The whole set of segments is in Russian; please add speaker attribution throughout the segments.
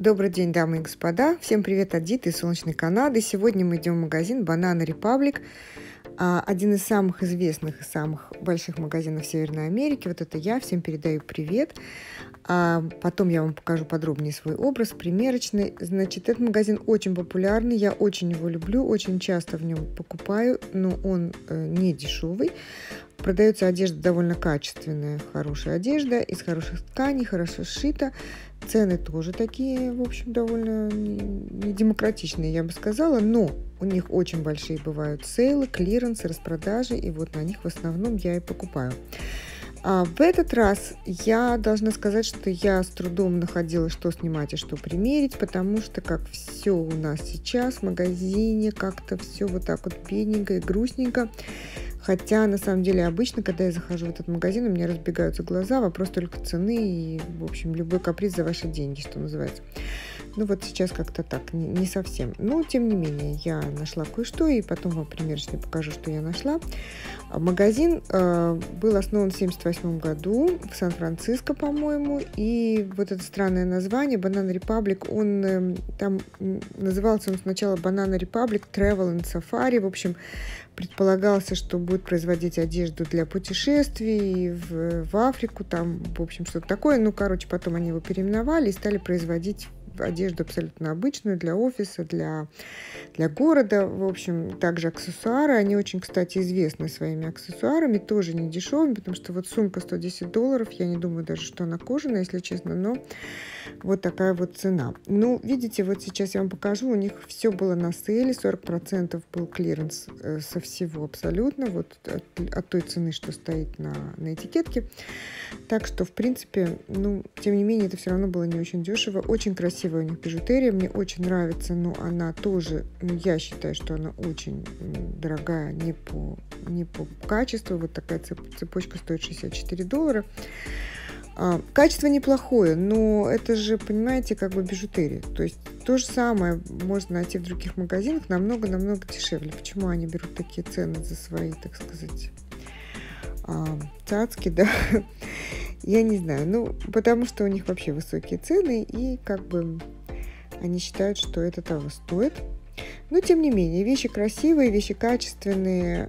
Speaker 1: Добрый день, дамы и господа. Всем привет от Диты из солнечной Канады. Сегодня мы идем в магазин Banana Republic. Один из самых известных и самых больших магазинов Северной Америки. Вот это я. Всем передаю привет. Потом я вам покажу подробнее свой образ примерочный. Значит, этот магазин очень популярный. Я очень его люблю. Очень часто в нем покупаю. Но он не дешевый. Продается одежда довольно качественная, хорошая одежда, из хороших тканей, хорошо сшита. Цены тоже такие, в общем, довольно не демократичные, я бы сказала, но у них очень большие бывают сейлы, клиренсы, распродажи, и вот на них в основном я и покупаю. В этот раз я должна сказать, что я с трудом находила, что снимать и что примерить, потому что, как все у нас сейчас в магазине, как-то все вот так вот бедненько и грустненько. Хотя, на самом деле, обычно, когда я захожу в этот магазин, у меня разбегаются глаза, вопрос только цены и, в общем, любой каприз за ваши деньги, что называется. Ну вот сейчас как-то так, не совсем. Но, тем не менее, я нашла кое-что, и потом вам примерочно покажу, что я нашла. Магазин был основан в 1978 году в Сан-Франциско, по-моему, и вот это странное название, Banana Republic, он там назывался он сначала Banana Republic Travel and Safari, в общем, предполагался, что будет производить одежду для путешествий в Африку, там, в общем, что-то такое. Ну, короче, потом они его переименовали и стали производить одежду абсолютно обычную для офиса, для города. В общем, также аксессуары. Они очень, кстати, известны своими аксессуарами, тоже не дешевыми, потому что вот сумка $110. Я не думаю даже, что она кожаная, если честно, но вот такая вот цена. Ну, видите, вот сейчас я вам покажу. У них все было на сейле, 40% был клиренс со всего абсолютно, вот от той цены, что стоит на этикетке. Так что, в принципе, ну, тем не менее, это все равно было не очень дешево. Очень красивая у них бижутерия, мне очень нравится, но она тоже, ну, я считаю, что она очень дорогая не по качеству. Вот такая цепочка стоит $64. Качество неплохое, но это же, понимаете, как бы бижутерия. То есть то же самое можно найти в других магазинах намного-намного дешевле. Почему они берут такие цены за свои, так сказать, цацки, да? Я не знаю. Ну, потому что у них вообще высокие цены, и как бы они считают, что это того стоит. Но, тем не менее, вещи красивые, вещи качественные.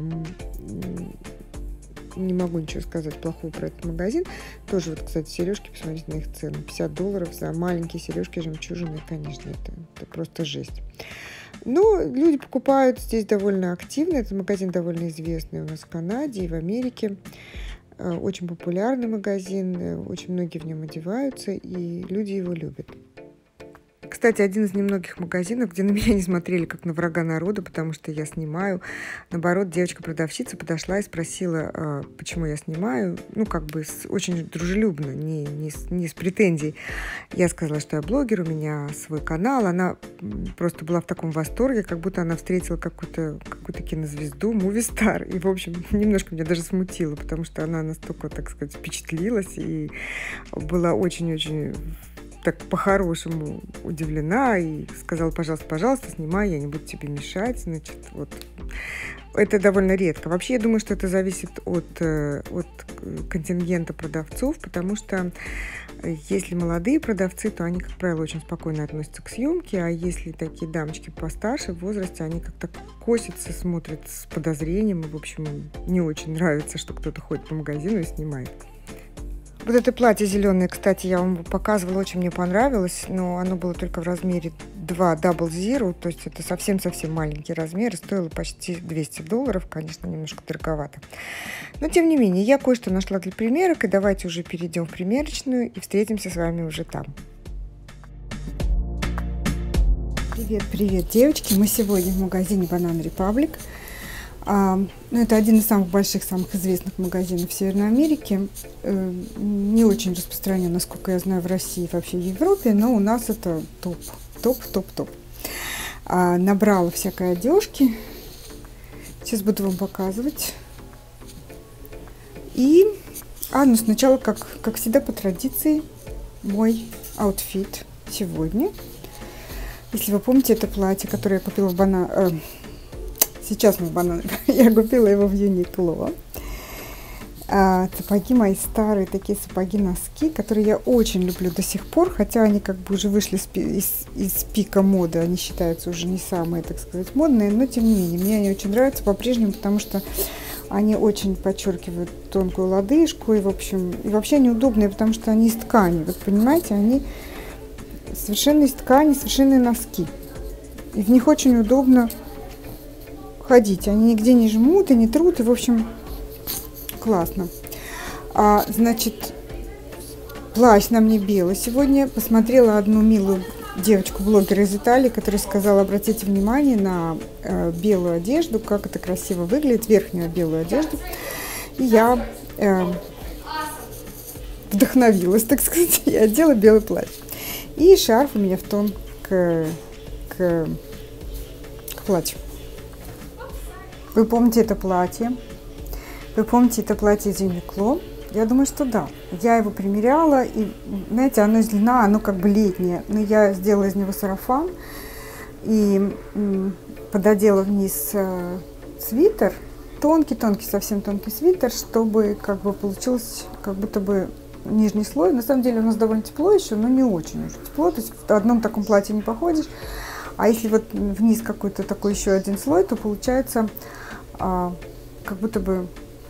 Speaker 1: Не могу ничего сказать плохого про этот магазин. Тоже, вот, кстати, сережки, посмотрите на их цены. $50 за маленькие сережки жемчужины, конечно, это просто жесть. Но люди покупают здесь довольно активно. Этот магазин довольно известный у нас в Канаде и в Америке. Очень популярный магазин, очень многие в нем одеваются, и люди его любят. Кстати, один из немногих магазинов, где на меня не смотрели как на врага народа, потому что я снимаю. Наоборот, девочка-продавщица подошла и спросила, почему я снимаю. Ну, как бы очень дружелюбно, не с претензией. Я сказала, что я блогер, у меня свой канал. Она просто была в таком восторге, как будто она встретила какую-то кинозвезду, муви-стар. И, в общем, немножко меня даже смутило, потому что она настолько, так сказать, впечатлилась и была очень-очень так по-хорошему удивлена и сказала: пожалуйста, снимай, я не буду тебе мешать. Значит, вот. Это довольно редко. Вообще, я думаю, что это зависит от контингента продавцов, потому что если молодые продавцы, то они, как правило, очень спокойно относятся к съемке, а если такие дамочки постарше в возрасте, они как-то косятся, смотрят с подозрением, и, в общем, не очень нравится, что кто-то ходит по магазину и снимает. Вот это платье зеленое, кстати, я вам показывала, очень мне понравилось, но оно было только в размере 2 Double Zero, то есть это совсем-совсем маленький размер, стоило почти $200, конечно, немножко дороговато. Но, тем не менее, я кое-что нашла для примерок, и давайте уже перейдем в примерочную и встретимся с вами уже там. Привет, девочки! Мы сегодня в магазине Banana Republic. Это один из самых больших, самых известных магазинов в Северной Америке. Не очень распространен, насколько я знаю, в России и вообще в Европе, но у нас это топ. Набрала всякой одежки. Сейчас буду вам показывать. И, ну сначала, как всегда, по традиции, мой аутфит сегодня. Если вы помните, это платье, которое я купила в Сейчас мы бананы. Я купила его в Uniqlo. Сапоги мои старые, такие сапоги-носки, которые я очень люблю до сих пор, хотя они как бы уже вышли из пика моды, они считаются уже не самые, так сказать, модные, но тем не менее, мне они очень нравятся по-прежнему, потому что они очень подчеркивают тонкую лодыжку, и, в общем, и вообще они удобные, потому что они из ткани, вот понимаете, они совершенно из ткани, совершенные носки, и в них очень удобно ходить, они нигде не жмут и не трут, и, в общем, классно. Значит, плащ на мне белый. Сегодня посмотрела одну милую девочку-блогера из Италии, которая сказала: обратите внимание на белую одежду, как это красиво выглядит, верхнюю белую одежду. И я вдохновилась, так сказать, и одела белый плащ. И шарф у меня в тон к платью. Вы помните это платье? Вы помните это платье из Uniqlo? Я думаю, что да. Я его примеряла, и, знаете, оно из длина, оно как бы летнее, но я сделала из него сарафан и пододела вниз свитер, тонкий-тонкий, совсем тонкий свитер, чтобы как бы получилось как будто бы нижний слой. На самом деле у нас довольно тепло еще, но не очень уж тепло, то есть в одном таком платье не походишь. А если вот вниз какой-то такой еще один слой, то получается как будто бы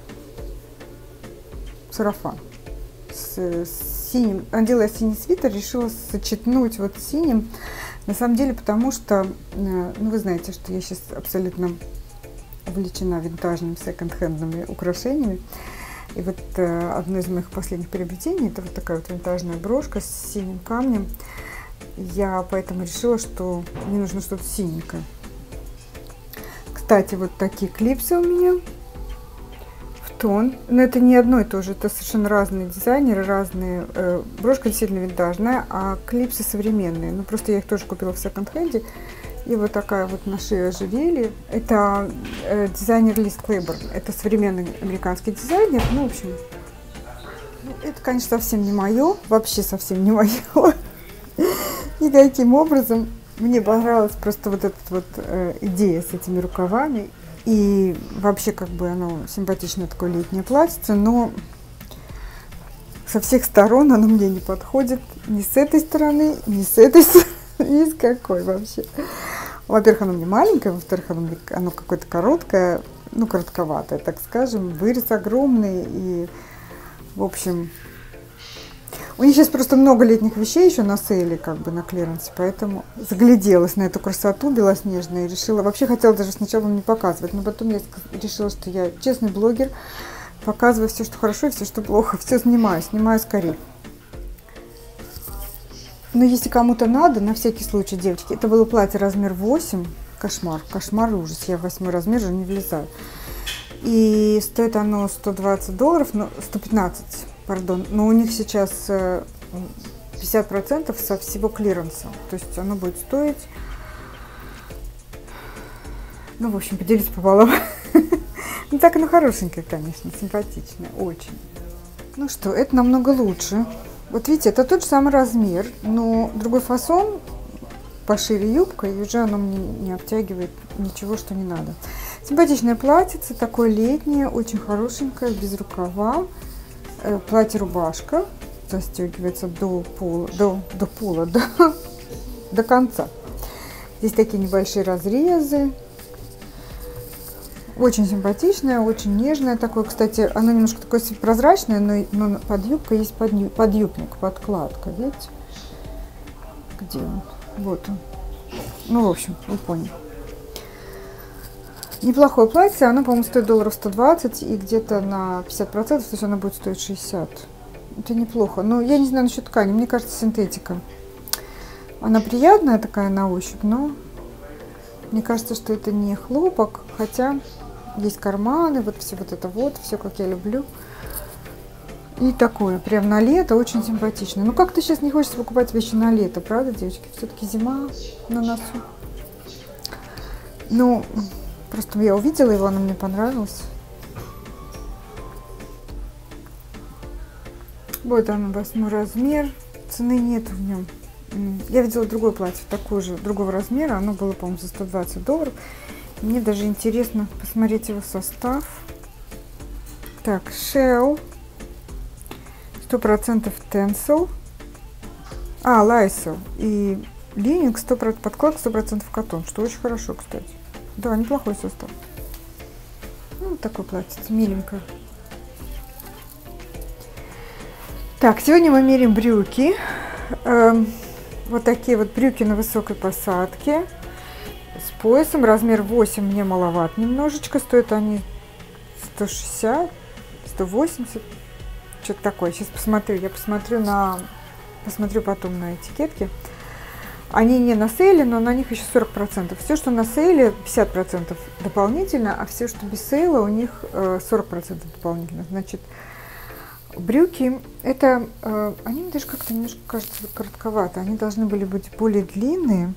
Speaker 1: сарафан с синим. Надела я синий свитер, решила сочетнуть вот с синим. На самом деле, потому что, ну, вы знаете, что я сейчас абсолютно увлечена винтажными секонд-хендными украшениями. И вот одно из моих последних приобретений — это вот такая вот винтажная брошка с синим камнем. Я поэтому решила, что мне нужно что-то синенькое. Кстати, вот такие клипсы у меня в тон. Но это не одно и то же, это совершенно разные дизайнеры, разные. Брошка действительно винтажная, а клипсы современные. Ну, просто я их тоже купила в секонд-хенде. И вот такая вот на шее ожерелье. Это дизайнер Лиз Клейборн. Это современный американский дизайнер. Ну, в общем, это, конечно, совсем не мое. Вообще совсем не мое. Никаким образом. Мне понравилась просто вот эта вот идея с этими рукавами. И вообще как бы оно симпатичное такое летнее платьице, но со всех сторон оно мне не подходит. Ни с этой стороны, ни с этой стороны, ни с какой вообще. Во-первых, оно мне маленькое, во-вторых, оно какое-то короткое, ну, коротковатое, так скажем. Вырез огромный и, в общем... У них сейчас просто много летних вещей еще на сейле, как бы на клиренсе, поэтому загляделась на эту красоту белоснежную и решила, вообще хотела даже сначала не показывать, но потом я решила, что я честный блогер, показываю все, что хорошо и все, что плохо, все снимаю скорее. Но если кому-то надо, на всякий случай, девочки, это было платье размер 8, кошмар и ужас, я в 8 размер уже не влезаю. И стоит оно $120, ну, 115, пардон, но у них сейчас 50% со всего клиренса, то есть оно будет стоить, ну, в общем, поделить пополам. Ну, так оно хорошенькое, конечно, симпатичное, очень. Ну что, это намного лучше. Вот видите, это тот же самый размер, но другой фасон, пошире юбка, и уже оно мне не обтягивает ничего, что не надо. Симпатичное платьице, такое летнее, очень хорошенькое, без рукава. Платье-рубашка застегивается до конца. Здесь такие небольшие разрезы. Очень симпатичное, очень нежное такое. Кстати, оно немножко такое прозрачное, но под юбкой есть подъюбник, подкладка, видите? Где он? Вот он. Ну, в общем, вы поняли. Неплохое платье, оно, по-моему, стоит $120 и где-то на 50%, то есть оно будет стоить 60. Это неплохо. Но я не знаю насчет ткани, мне кажется, синтетика. Она приятная такая на ощупь, но мне кажется, что это не хлопок, хотя есть карманы, вот это вот, все как я люблю. И такое, прям на лето, очень симпатично. Ну, как-то сейчас не хочется покупать вещи на лето, правда, девочки? Все-таки зима на носу. Ну, просто я увидела его, оно мне понравилось. Вот оно, 8 размер. Цены нет в нем. Я видела другое платье, такое же, другого размера. Оно было, по-моему, за $120. Мне даже интересно посмотреть его состав. Так, Shell 100% Tencel. Lysol. И лининг 100%, подкладка 100% катон, что очень хорошо, кстати. Да, неплохой состав. Ну, вот такой платье, миленько. Так, сегодня мы меряем брюки. Вот такие вот брюки на высокой посадке. С поясом. Размер 8 мне маловат немножечко. Стоят они 160, 180. Что-то такое. Сейчас посмотрю. Я посмотрю потом на этикетки. Они не на сейле, но на них еще 40%. Все, что на сейле, 50% дополнительно, а все, что без сейла, у них 40% дополнительно. Значит, брюки, это, они мне даже как-то немножко кажется коротковато. Они должны были быть более длинные.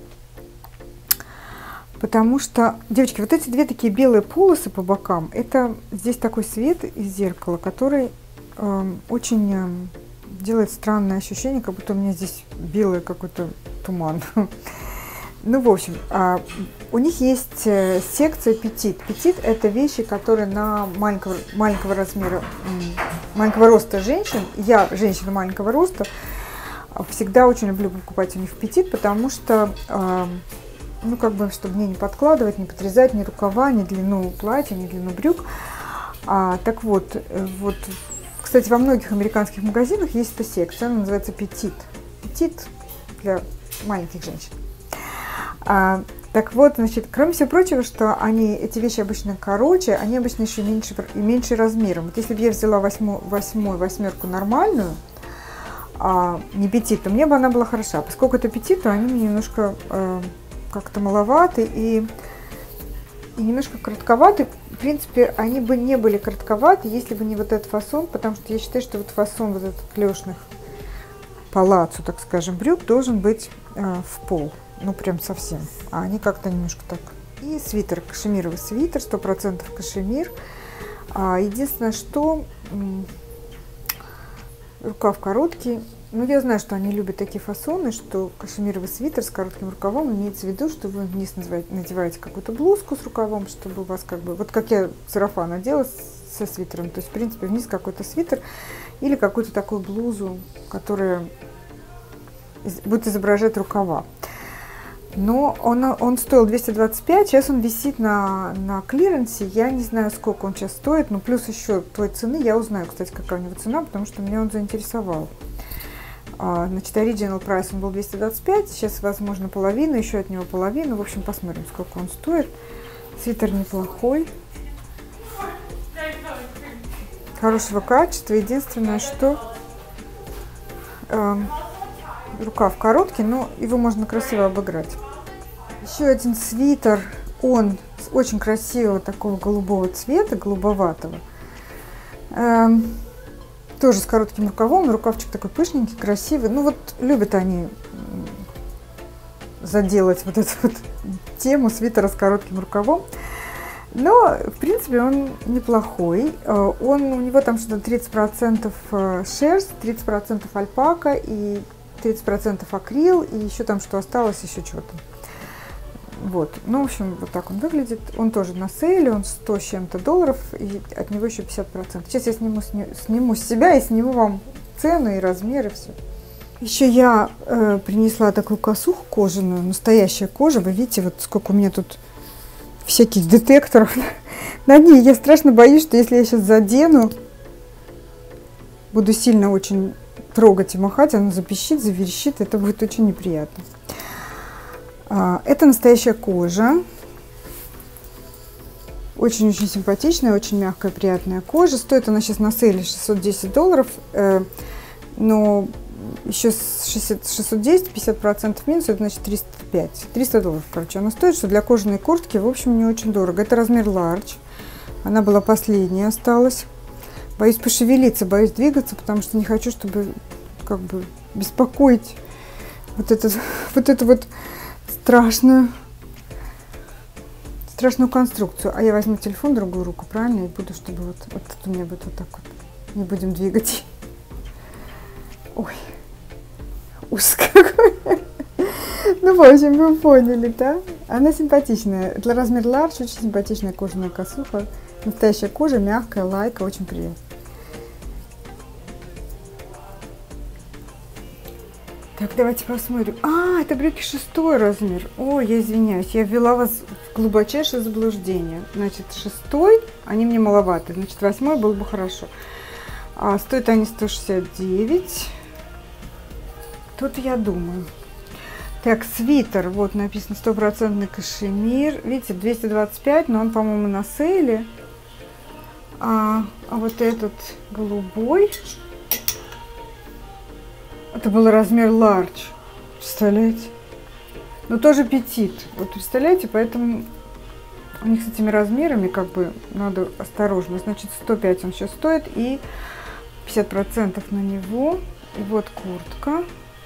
Speaker 1: Потому что, девочки, вот эти две такие белые полосы по бокам, это здесь такой свет из зеркала, который очень делает странное ощущение, как будто у меня здесь белый какой-то туман. Ну, в общем, у них есть секция петит. Петит – это вещи, которые на маленького размера, маленького роста женщин. Я, женщина маленького роста, всегда очень люблю покупать у них петит, потому что, ну, как бы, чтобы мне не подкладывать, не подрезать ни рукава, ни длину платья, ни длину брюк. Так вот, кстати, во многих американских магазинах есть эта секция, она называется петит. Петит для маленьких женщин. Так вот, значит, кроме всего прочего, что эти вещи обычно короче, они обычно еще меньше размером. Вот если бы я взяла восьмерку нормальную, не петит, то мне бы она была хороша. Поскольку это петит, то они мне немножко как-то маловаты и немножко коротковаты. В принципе, они бы не были коротковаты, если бы не вот этот фасон, потому что я считаю, что вот фасон вот этот клешных палаццо, так скажем, брюк должен быть в пол. Ну, прям совсем. А они как-то немножко так. И свитер, кашемировый свитер, 100% кашемир. Единственное, что рукав короткий. Ну, я знаю, что они любят такие фасоны, что кашемировый свитер с коротким рукавом имеется в виду, что вы вниз надеваете какую-то блузку с рукавом, чтобы у вас как бы... Вот как я сарафан надела со свитером. То есть, в принципе, вниз какой-то свитер или какую-то такую блузу, которая будет изображать рукава. Но он стоил 225, сейчас он висит на клиренсе, я не знаю, сколько он сейчас стоит, но плюс еще той цены, я узнаю, кстати, какая у него цена, потому что меня он заинтересовал. Значит, оригинал прайс он был 225, сейчас, возможно, половина, еще от него половина, в общем, посмотрим, сколько он стоит. Свитер неплохой, хорошего качества, единственное, что рукав короткий, но его можно красиво обыграть. Еще один свитер, он очень красивого такого голубого цвета, голубоватого. Тоже с коротким рукавом, рукавчик такой пышненький, красивый. Ну вот любят они заделать вот эту вот тему свитера с коротким рукавом. Но, в принципе, он неплохой. У него там что-то 30% шерсть, 30% альпака и 30% акрил, и еще там что осталось, еще что-то. Вот. Ну, в общем, вот так он выглядит. Он тоже на сейле, он 100 с чем-то долларов, и от него еще 50%. Сейчас я сниму с себя и сниму вам цену и размер, и все. Еще я принесла такую косуху кожаную, настоящая кожа. Вы видите, вот сколько у меня тут всяких детекторов на ней. Я страшно боюсь, что если я сейчас задену, буду сильно очень трогать и махать, она запищит, заверещит, это будет очень неприятно. Это настоящая кожа. Очень-очень симпатичная, очень мягкая, приятная кожа. Стоит она сейчас на сейле $610, но еще 610, 50% минус, это значит $300, короче. Она стоит, что для кожаной куртки, в общем, не очень дорого. Это размер large. Она была последняя, осталась. Боюсь пошевелиться, боюсь двигаться, потому что не хочу, чтобы как бы беспокоить вот эту страшную конструкцию. А я возьму телефон в другую руку, правильно, и буду, чтобы вот у меня будет вот так вот. Не будем двигать. Ой, ужас какой. Ну, в общем, вы поняли, да? Она симпатичная. Для размера large очень симпатичная кожаная косуха. Настоящая кожа, мягкая, лайка, очень приятно. Так, давайте посмотрим. А, это брюки 6 размер. Ой, я извиняюсь, я ввела вас в глубочайшее заблуждение. Значит, 6, они мне маловаты. Значит, 8 было бы хорошо. А стоят они 169. Тут я думаю. Так, свитер. Вот написано 100% кашемир. Видите, 225, но он, по-моему, на сейле. А вот этот голубой. Это был размер large, представляете? Но тоже петит. Вот представляете, поэтому у них с этими размерами как бы надо осторожно. Значит, 105 он сейчас стоит и 50% на него. И вот куртка.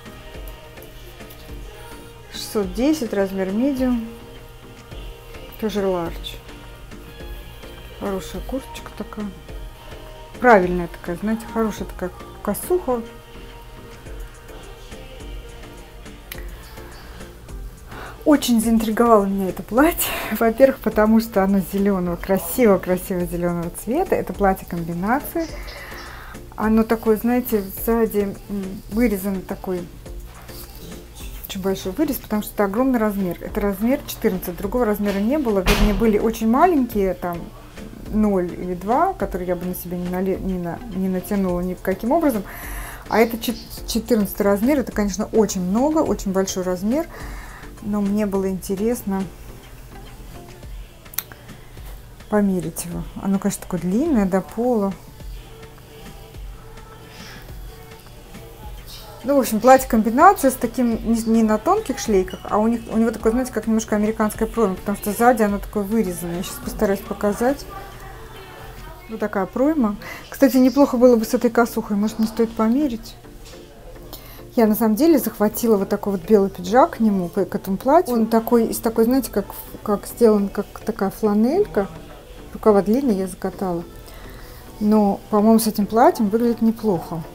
Speaker 1: 610, размер medium. Тоже large. Хорошая курточка такая. Правильная такая, знаете, хорошая такая косуха. Очень заинтриговало меня это платье. Во-первых, потому что оно зеленого, красиво-красиво зеленого цвета. Это платье комбинации. Оно такое, знаете, сзади вырезан такой очень большой вырез, потому что это огромный размер. Это размер 14. Другого размера не было. Вернее, были очень маленькие, там 0 или 2, которые я бы на себя не натянула никаким образом. А это 14 размер. Это, конечно, очень много, очень большой размер. Но мне было интересно померить его. Оно, конечно, такое длинное, до пола. Ну, в общем, платье-комбинация с таким, не на тонких шлейках, а у него такое, знаете, как немножко американская пройма, потому что сзади оно такое вырезанное. Я сейчас постараюсь показать. Вот такая пройма. Кстати, неплохо было бы с этой косухой. Может, не стоит померить? Я на самом деле захватила вот такой вот белый пиджак к нему, к этому платью. Он такой, знаете, как сделан, как такая фланелька. Рукава длинные, я закатала. Но, по-моему, с этим платьем выглядит неплохо.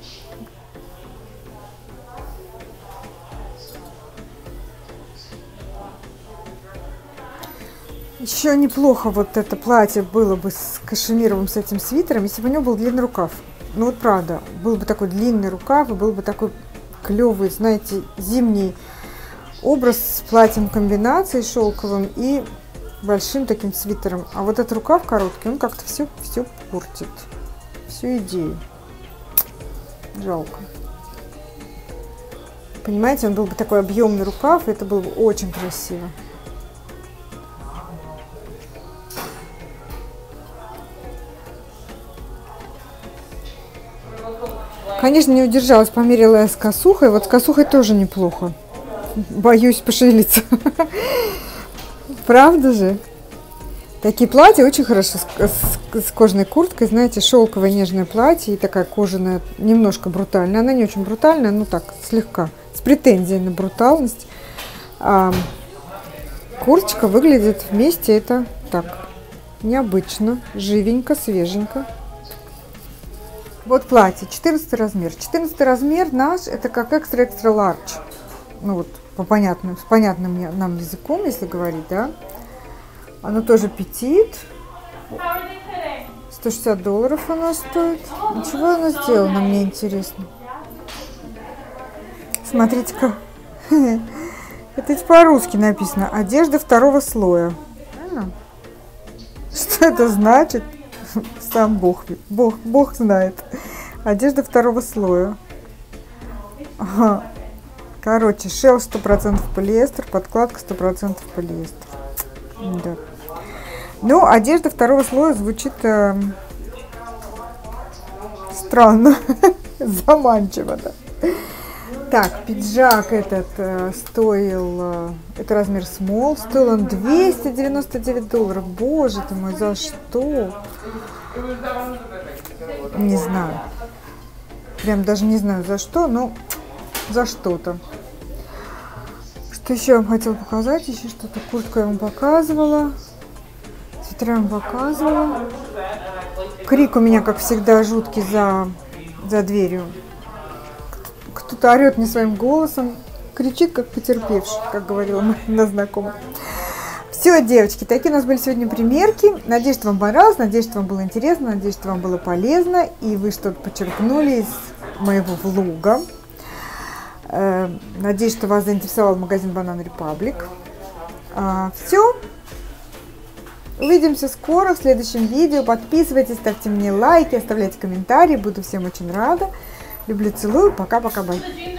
Speaker 1: Еще неплохо вот это платье было бы с кашемировым, с этим свитером, если бы у него был длинный рукав. Ну вот правда, был бы такой длинный рукав и был бы такой клевый, знаете, зимний образ с платьем комбинацией шелковым и большим таким свитером. А вот этот рукав короткий, он как-то все портит, всю идею. Жалко. Понимаете, он был бы такой объемный рукав, и это было бы очень красиво. Конечно, не удержалась, померила я с косухой. Вот с косухой тоже неплохо. Боюсь пошевелиться. Правда же? Такие платья очень хорошо с кожаной курткой. Знаете, шелковое нежное платье и такая кожаная, немножко брутальная. Она не очень брутальная, но так, слегка. С претензией на брутальность. А курточка выглядит вместе это так. Необычно, живенько, свеженько. Вот платье, 14 размер. 14 размер наш, это как экстра-экстра large. Ну вот, с понятным нам языком, если говорить, да. Оно тоже петит. $160 оно стоит. Ничего оно сделано, мне интересно. Смотрите-ка. Это ведь по-русски написано. Одежда 2-го слоя. Что это значит? Сам Бог знает. Одежда 2-го слоя. Ага. Короче, шелк 100% полиэстер, подкладка 100% полиэстер. Да. Ну, одежда 2-го слоя звучит странно, заманчиво, да. Так, пиджак этот стоил, это размер small, стоил он $299. Боже ты мой, за что? Не знаю. Прям даже не знаю за что, но за что-то. Что еще я вам хотела показать? Еще что-то. Куртку я вам показывала. Свитер я вам показывала. Крик у меня, как всегда, жуткий за дверью. Кто-то орет не своим голосом, кричит, как потерпевший, как говорила моя знакомая. В Все, девочки, такие у нас были сегодня примерки. Надеюсь, что вам понравилось, надеюсь, что вам было интересно, надеюсь, что вам было полезно, и вы что-то почерпнули из моего влога. Надеюсь, что вас заинтересовал магазин Banana Republic. Все. Увидимся скоро в следующем видео. Подписывайтесь, ставьте мне лайки, оставляйте комментарии. Буду всем очень рада. Люблю, целую. Пока-пока, бай.